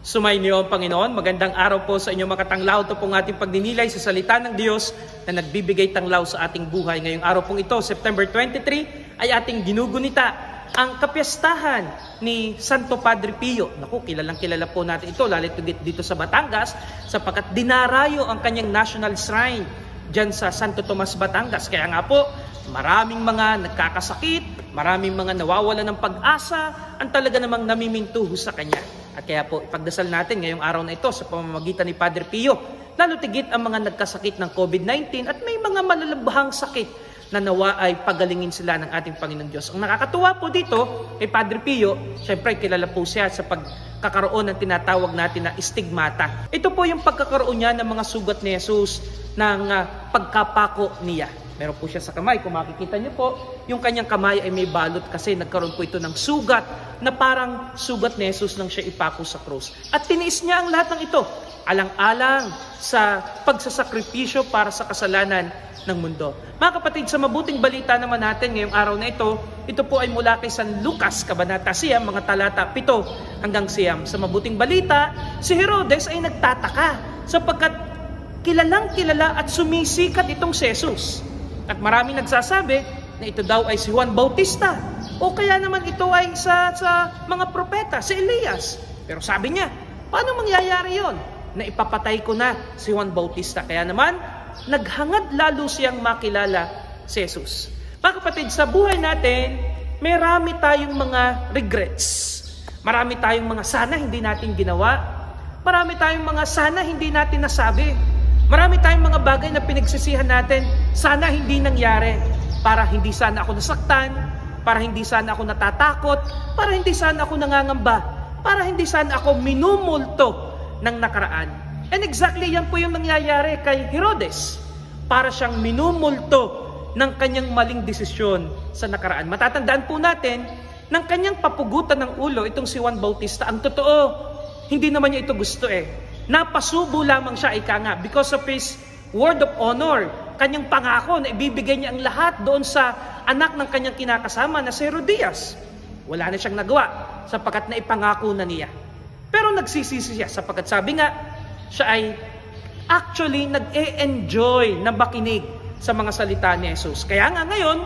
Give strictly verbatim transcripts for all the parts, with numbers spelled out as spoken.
Sumainyo ang Panginoon. Magandang araw po sa inyo mga katanglaw. Ito pong ating pagninilay sa salita ng Diyos na nagbibigay tanglaw sa ating buhay. Ngayong araw pong ito, September twenty-three, ay ating ginugunita ang kapiyastahan ni Santo Padre Pio. Naku, kilalang kilala po natin ito, lalo dito sa Batangas, sapagkat dinarayo ang kanyang national shrine dyan sa Santo Tomas, Batangas. Kaya nga po, maraming mga nagkakasakit, maraming mga nawawala ng pag-asa, ang talaga namang namimintuho sa kanya. At kaya po, ipagdasal natin ngayong araw na ito sa pamamagitan ni Padre Pio, lalo tigit ang mga nagkasakit ng COVID nineteen at may mga malalabhang sakit na nawa ay pagalingin sila ng ating Panginoong Diyos. Ang nakakatuwa po dito kay Padre Pio, syempre kilala po siya sa pagkakaroon ng tinatawag natin na stigmata. Ito po yung pagkakaroon niya ng mga sugat ni Jesus ng uh, pagkapako niya. Meron po siya sa kamay. Kung makikita niyo po, yung kanyang kamay ay may balot kasi nagkaroon po ito ng sugat na parang sugat ni Jesus nang siya ipako sa krus. At tiniis niya ang lahat ng ito, alang-alang sa pagsasakripisyo para sa kasalanan ng mundo. Mga kapatid, sa mabuting balita naman natin ngayong araw na ito, ito po ay mula kay San Lucas, Kabanata siyam, mga talata pito hanggang siyam. Sa mabuting balita, si Herodes ay nagtataka sapagkat kilalang kilala at sumisikat itong si Jesus. At maraming nagsasabi na ito daw ay si Juan Bautista o kaya naman ito ay sa, sa mga propeta, si Elias. Pero sabi niya, paano mangyayari yon? Na ipapatay ko na si Juan Bautista. Kaya naman, naghangad lalo siyang makilala si Jesus. Mga kapatid, sa buhay natin, marami tayong mga regrets. Marami tayong mga sana hindi natin ginawa. Marami tayong mga sana hindi natin nasabi. Marami tayong mga bagay na pinagsisihan natin, sana hindi nangyari, para hindi sana ako nasaktan, para hindi sana ako natatakot, para hindi sana ako nangangamba, para hindi sana ako minumulto ng nakaraan. And exactly yan po yung nangyayari kay Herodes, para siyang minumulto ng kanyang maling desisyon sa nakaraan. Matatandaan po natin, ng kanyang papugutan ng ulo, itong si Juan Bautista, ang totoo, hindi naman niya ito gusto eh. Napasubo lamang siya, ika nga, because of his word of honor, kanyang pangako na ibibigay niya ang lahat doon sa anak ng kanyang kinakasama na si Herodias. Wala na siyang nagawa sapagkat naipangako na niya. Pero nagsisisi siya sapagkat sabi nga, siya ay actually nag-e-enjoy na makinig sa mga salita ni Jesus. Kaya nga ngayon,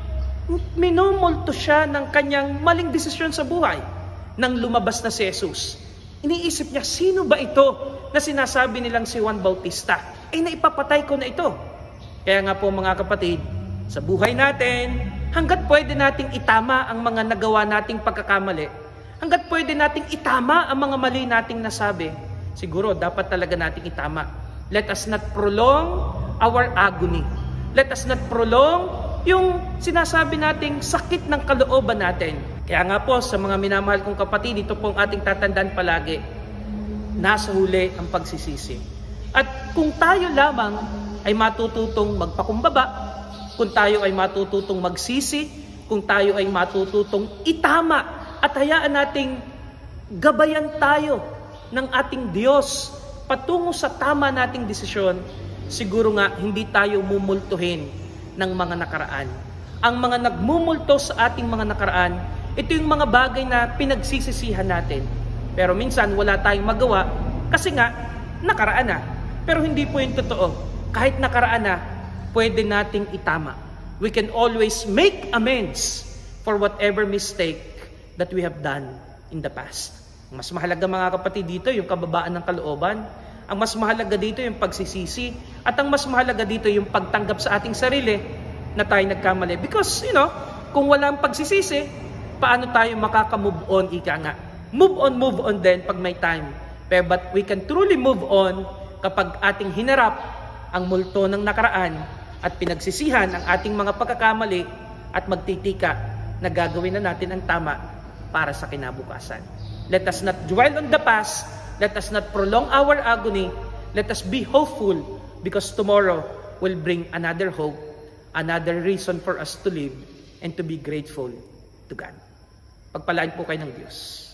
minumulto siya ng kanyang maling desisyon sa buhay nang lumabas na si Jesus. Iniisip niya, sino ba ito na sinasabi nilang si Juan Bautista? Eh, naipapatay ko na ito. Kaya nga po mga kapatid, sa buhay natin, hanggat pwede nating itama ang mga nagawa nating pagkakamali, hanggat pwede nating itama ang mga mali nating nasabi, siguro dapat talaga nating itama. Let us not prolong our agony. Let us not prolong yung sinasabi nating sakit ng kalooban natin. Kaya nga po, sa mga minamahal kong kapatid, ito pong ating tatandaan palagi, nasa huli ang pagsisisi. At kung tayo lamang ay matututong magpakumbaba, kung tayo ay matututong magsisi, kung tayo ay matututong itama, at hayaan nating gabayan tayo ng ating Diyos patungo sa tama nating desisyon, siguro nga hindi tayo mumultuhin ng mga nakaraan. Ang mga nagmumulto sa ating mga nakaraan, ito yung mga bagay na pinagsisisihan natin. Pero minsan wala tayong magawa kasi nga nakaraan na. Pero hindi po yung totoo. Kahit nakaraan na, pwede nating itama. We can always make amends for whatever mistake that we have done in the past. Ang mas mahalaga mga kapatid dito, yung kababaan ng kalooban. Ang mas mahalaga dito yung pagsisisi. At ang mas mahalaga dito yung pagtanggap sa ating sarili na tayo nagkamali. Because, you know, kung walang pagsisisi, paano tayo makaka-move on, ika nga. Move on, move on din pag may time. Pero but we can truly move on kapag ating hinarap ang multo ng nakaraan at pinagsisihan ang ating mga pagkakamali at magtitika na gagawin na natin ang tama para sa kinabukasan. Let us not dwell on the past. Let us not prolong our agony. Let us be hopeful because tomorrow will bring another hope, another reason for us to live and to be grateful to God. Pagpalain po kayo ng Diyos.